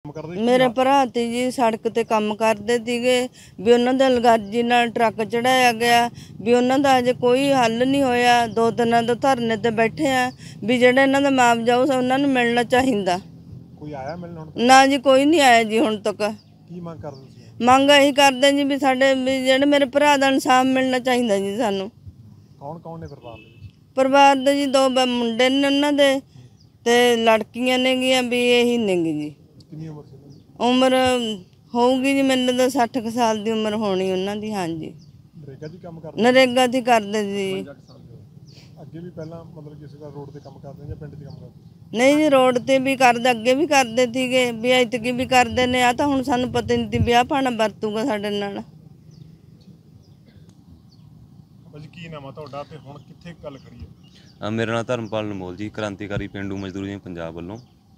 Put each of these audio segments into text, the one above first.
मेरे भरा ती जी सड़क ते काम करते थे भी उन्होंने अलगाजी नाल ट्रक चढ़ाया गया भी उन्होंने अजे कोई हल नहीं होया। 2 दिनों तो धरने ते बैठे हैं भी जेड़ा इन्हां दा मुआवजा उन्होंने मिलना चाहिए। कोई आया मिलने हुण? ना जी कोई नहीं आया जी हुण तक। की मंग करदे सी? मंग यही करते जी भी साडे भी जेड़े मेरे भरा दा इंसाफ मिलना चाहिए जी सानू। कौन कौन ने परिवार दे विच? परिवार दे जी 2 मुंडे ने उन्हां दे ते लड़कियां ने गियां भी यही ने जी। कितनी उम्र सी? उम्र होगी जी मैंने तो 60 कुछ साल की उम्र होनी उन्होंने। हाँ जी नरेगा दी काम करदे? नरेगा दी करते जी। अगे भी पहला मतलब किसी का रोड ते काम करदे या पिंड च काम करदे? नहीं जी रोड ते भी करते अगे भी करते थे भी ऐतकी भी करते ने। आ तो हुण सानू पता नहीं ती ब्याह पाना वरतूगा साडे नाल। भाजी की नाम है तुहाडा ते हुण कित्थे गल खड़ी है? मेरा नाम धर्मपाल अनमोल जी, क्रांतिकारी पेंडू मजदूर यूनियन पंजाब वालों।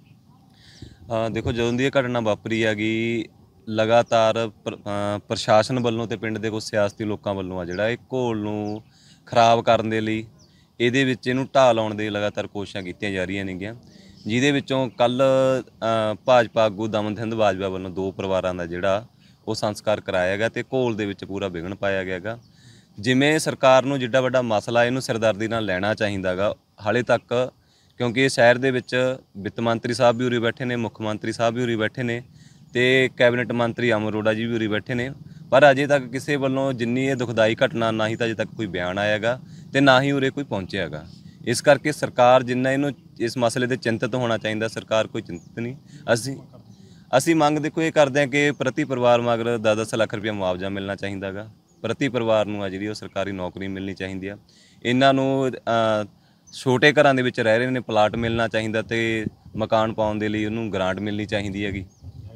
देखो ਜਦੋਂ ਦੀ ਇਹ ਘਟਨਾ ਵਾਪਰੀ ਹੈਗੀ ਲਗਾਤਾਰ ਪ੍ਰਸ਼ਾਸਨ ਵੱਲੋਂ ਤੇ ਪਿੰਡ ਦੇ ਕੁਝ ਸਿਆਸਤੀ ਲੋਕਾਂ ਵੱਲੋਂ ਆ ਜਿਹੜਾ ਇਹ ਘੋਲ ਨੂੰ ਖਰਾਬ ਕਰਨ ਦੇ ਲਈ ਇਹਦੇ ਵਿੱਚ ਇਹਨੂੰ ਢਾਹ ਲਾਉਣ ਦੇ ਲਗਾਤਾਰ ਕੋਸ਼ਿਸ਼ਾਂ ਕੀਤੀਆਂ ਜਾ ਰਹੀਆਂ ਨੇਗੀਆਂ, ਜਿਹਦੇ ਵਿੱਚੋਂ ਕੱਲ ਭਾਜਪਾ ਆਗੂ ਦਮਨ ਸਿੰਘ ਬਾਜਵਾ ਵੱਲੋਂ 2 ਪਰਿਵਾਰਾਂ ਦਾ ਜਿਹੜਾ ਉਹ ਸੰਸਕਾਰ ਕਰਾਇਆ ਗਿਆ ਤੇ ਘੋਲ ਦੇ ਵਿੱਚ ਪੂਰਾ ਵਿਘਨ ਪਾਇਆ ਗਿਆ ਗਾ। ਜਿਵੇਂ ਸਰਕਾਰ ਨੂੰ ਜਿੱਡਾ ਵੱਡਾ ਮਸਲਾ ਇਹਨੂੰ ਸਿਰਦਰਦੀ ਨਾਲ ਲੈਣਾ ਚਾਹੀਦਾ ਗਾ ਹਾਲੇ ਤੱਕ, क्योंकि शहर के वित्त मंत्री साहब भी उरी बैठे ने, मुख्य मंत्री साहब भी उरी बैठे ने ते कैबिनेट मंत्री अमर अरोड़ा जी भी उरी बैठे ने, पर अजे तक किसी वालों जिन्नी ये दुखदाई घटना ना ही तो अजे तक कोई बयान आएगा तो ना ही उरे कोई पहुँचेगा। इस करके सरकार जिन्ना इनू इस मसले से चिंतित होना चाहिए, सरकार कोई चिंतित नहीं। असी मंग देखो ये करते हैं कि प्रति परिवार मगर 10-10 लाख रुपया मुआवजा मिलना चाहिए गा, प्रति परिवार नूं आ जिहड़ी सरकारी नौकरी मिलनी चाहिए। इन्हां नूं छोटे घरां दे विच रह रहे ने प्लाट मिलना चाहिए तो मकान पाउण दे लई उहनूं ग्रांट मिलनी चाहिए हैगी।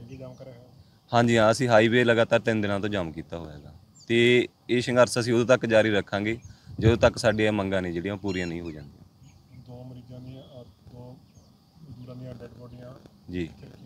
हाँ जी हाँ, असीं हाईवे लगातार 3 दिनों तो जाम किया होया है तो ये संघर्ष असीं उदों तक जारी रखांगे ਜਦੋਂ तक साडियां मंगां ने जिहड़ियां पूरीआं नहीं हो जांदियां। 2 मरीज़ां दी 2 मजदूरां दी डेड बॉडीआं जी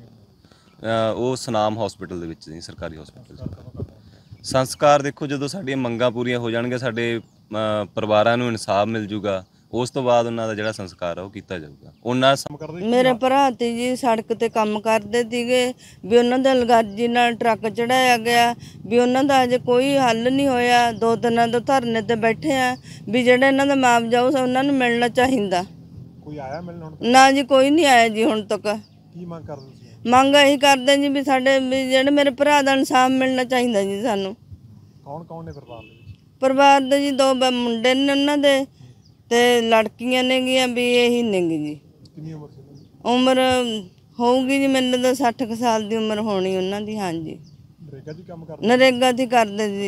ਉਹ ਸਨਾਮ ਹਸਪੀਟਲ ਦੇ ਵਿੱਚ ਜੀ, ਸਰਕਾਰੀ ਹਸਪੀਟਲ। ਸੰਸਕਾਰ ਦੇਖੋ ਜਦੋਂ ਸਾਡੀਆਂ ਮੰਗਾਂ ਪੂਰੀਆਂ ਹੋ ਜਾਣਗੀਆਂ, ਸਾਡੇ ਪਰਿਵਾਰਾਂ ਨੂੰ ਇਨਸਾਫ ਮਿਲ ਜੂਗਾ, ਉਸ ਤੋਂ ਬਾਅਦ ਉਹਨਾਂ ਦਾ ਜਿਹੜਾ ਸੰਸਕਾਰ ਆ ਉਹ ਕੀਤਾ ਜਾਊਗਾ। ਉਹਨਾਂ मेरे भरा ती जी सड़क ते काम करते थे भी उन्होंने अलगाजी नाल ट्रक चढ़ाया गया भी उन्होंने अजे कोई हल नहीं होया। 2 दिनों तो धरने ते बैठे हैं भी जेड़ा इन्हां दा मुआवजा उन्होंने मिलना चाहिए। कोई आया मिलने हुण? ना जी कोई नहीं आया जी हुण तक। की मंग करदे सी? मंग यही करते जी भी साडे भी जेड़े मेरे भरा दा इंसाफ मिलना चाहिए जी सानू। कौन कौन ने परिवार दे विच? परिवार दे जी 2 मुंडे ने उन्हां दे ते लड़कियां ने गियां भी यही ने जी। कितनी उम्र सी? उम्र होगी जी मैंने तो 60 कुछ साल की उम्र होनी उन्होंने। हाँ जी नरेगा दी काम करदे? नरेगा दी करते जी।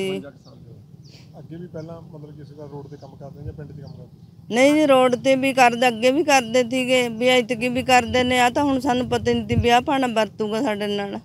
अगे भी पहला मतलब किसी का रोड ते काम करदे या पिंड च काम करदे? नहीं जी रोड ते भी करते अगे भी करते थे भी ऐतकी भी करते ने। आ तो हुण सानू पता नहीं ती ब्याह पाना वरतूगा साडे नाल।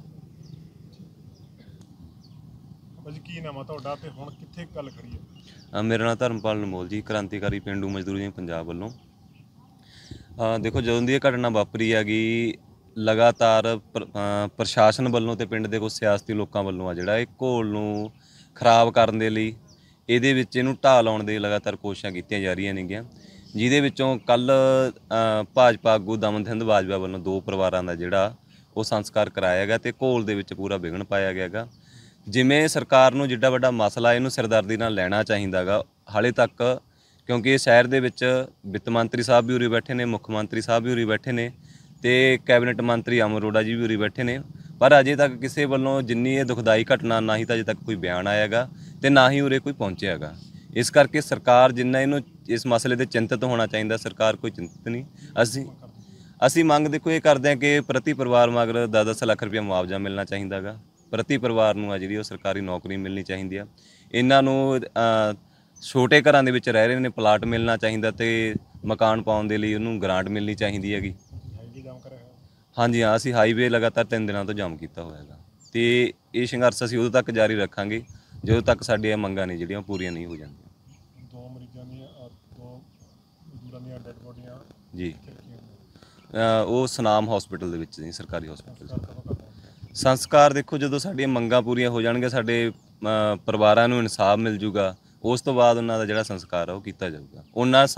भाजी की नाम है तुहाडा ते हुण कित्थे गल खड़ी है? मेरा नाम धर्मपाल अनमोल जी, क्रांतिकारी पेंडू मजदूर यूनियन पंजाब वालों। देखो ਜਦੋਂ ਦੀ ਇਹ ਘਟਨਾ ਵਾਪਰੀ ਹੈਗੀ ਲਗਾਤਾਰ ਪ੍ਰਸ਼ਾਸਨ ਵੱਲੋਂ ਤੇ ਪਿੰਡ ਦੇ ਕੁਝ ਸਿਆਸਤੀ ਲੋਕਾਂ ਵੱਲੋਂ ਆ ਜਿਹੜਾ ਇਹ ਘੋਲ ਨੂੰ ਖਰਾਬ ਕਰਨ ਦੇ ਲਈ ਇਹਦੇ ਵਿੱਚ ਇਹਨੂੰ ਢਾਹ ਲਾਉਣ ਦੇ ਲਗਾਤਾਰ ਕੋਸ਼ਿਸ਼ਾਂ ਕੀਤੀਆਂ ਜਾ ਰਹੀਆਂ ਨੇਗੀਆਂ, ਜਿਹਦੇ ਵਿੱਚੋਂ ਕੱਲ ਭਾਜਪਾ ਆਗੂ ਦਮਨ ਸਿੰਘ ਬਾਜਵਾ ਵੱਲੋਂ 2 ਪਰਿਵਾਰਾਂ ਦਾ ਜਿਹੜਾ ਉਹ ਸੰਸਕਾਰ ਕਰਾਇਆ ਗਿਆ ਤੇ ਘੋਲ ਦੇ ਵਿੱਚ ਪੂਰਾ ਵਿਘਨ ਪਾਇਆ ਗਿਆ ਗਾ। ਜਿਵੇਂ ਸਰਕਾਰ ਨੂੰ ਜਿੱਡਾ ਵੱਡਾ ਮਸਲਾ ਇਹਨੂੰ ਸਿਰਦਰਦੀ ਨਾਲ ਲੈਣਾ ਚਾਹੀਦਾ ਗਾ ਹਾਲੇ ਤੱਕ, क्योंकि शहर के वित्त मंत्री साहब भी उरी बैठे ने, मुख्य मंत्री साहब भी उरी बैठे ने ते कैबिनेट मंत्री अमर अरोड़ा जी भी उरी बैठे ने, पर अजे तक किसी वालों जिन्नी ये दुखदाई घटना ना ही तो अजे तक कोई बयान आएगा तो ना ही उरे कोई पहुँचेगा। इस करके सरकार जिन्ना इनू इस मसले से चिंतित होना चाहिए, सरकार कोई चिंतित नहीं। असी मंग देखो ये करते हैं कि प्रति परिवार मगर 10-10 लाख रुपया मुआवजा मिलना चाहिए गा, प्रति परिवार नूं आ जिहड़ी सरकारी नौकरी मिलनी चाहिए। इन्हां नूं छोटे घरां दे विच रह रहे ने प्लाट मिलना चाहिए तो मकान पाउण दे लई उहनूं ग्रांट मिलनी चाहिए हैगी। हाँ जी हाँ, असीं हाईवे लगातार 3 दिनों तो जाम किया होया है तो ये संघर्ष असीं उदों तक जारी रखांगे ਜਦੋਂ तक साडियां मंगां ने जिहड़ियां पूरीआं नहीं हो जांदियां। 2 मरीज़ां दी 2 मजदूरां दी डेड बॉडीआं जी ਉਹ ਸਨਾਮ ਹਸਪੀਟਲ ਦੇ ਵਿੱਚ ਜੀ, ਸਰਕਾਰੀ ਹਸਪੀਟਲ। ਸੰਸਕਾਰ ਦੇਖੋ ਜਦੋਂ ਸਾਡੀਆਂ ਮੰਗਾਂ ਪੂਰੀਆਂ ਹੋ ਜਾਣਗੀਆਂ, ਸਾਡੇ ਪਰਿਵਾਰਾਂ ਨੂੰ ਇਨਸਾਫ ਮਿਲ ਜੂਗਾ, ਉਸ ਤੋਂ ਬਾਅਦ ਉਹਨਾਂ ਦਾ ਜਿਹੜਾ ਸੰਸਕਾਰ ਆ ਉਹ ਕੀਤਾ ਜਾਊਗਾ। ਉਹਨਾਂ